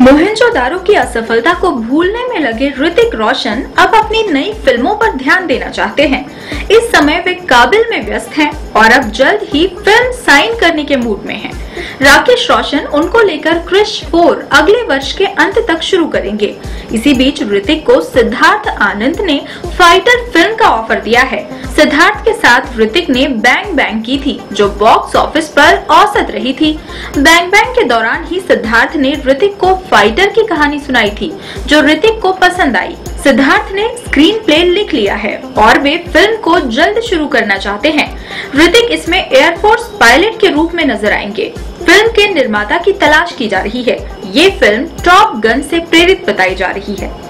मोहनजोदारो की असफलता को भूलने में लगे ऋतिक रोशन अब अपनी नई फिल्मों पर ध्यान देना चाहते हैं। इस समय वे काबिल में व्यस्त हैं और अब जल्द ही फिल्म साइन करने के मूड में हैं। राकेश रोशन उनको लेकर क्रिश 4 अगले वर्ष के अंत तक शुरू करेंगे। इसी बीच ऋतिक को सिद्धार्थ आनंद ने फाइटर फिल्म का ऑफर दिया है। सिद्धार्थ के साथ ऋतिक ने बैंग बैंग की थी, जो बॉक्स ऑफिस पर औसत रही थी। बैंग बैंग के दौरान ही सिद्धार्थ ने ऋतिक को फाइटर की कहानी सुनाई थी, जो ऋतिक को पसंद आई। सिद्धार्थ ने स्क्रीन प्ले लिख लिया है और वे फिल्म को जल्द शुरू करना चाहते हैं। ऋतिक इसमें एयरफोर्स पायलट के रूप में नजर आएंगे। फिल्म के निर्माता की तलाश की जा रही है। ये फिल्म टॉप गन से प्रेरित बताई जा रही है।